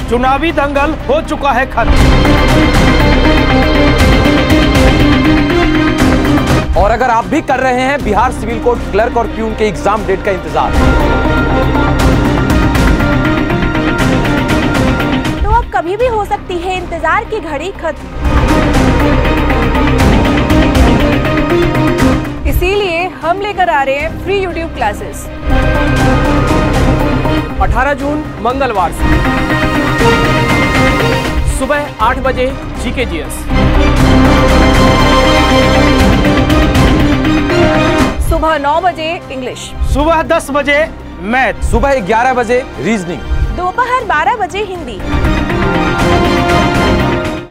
चुनावी दंगल हो चुका है खत्म। और अगर आप भी कर रहे हैं बिहार सिविल कोर्ट क्लर्क और प्यून के एग्जाम डेट का इंतजार, तो अब कभी भी हो सकती है इंतजार की घड़ी खत्म। इसीलिए हम लेकर आ रहे हैं फ्री यूट्यूब क्लासेस 18 जून मंगलवार से सुबह 8 बजे GKGS, सुबह 9 बजे इंग्लिश, सुबह 10 बजे मैथ, सुबह 11 बजे रीजनिंग, दोपहर 12 बजे हिंदी।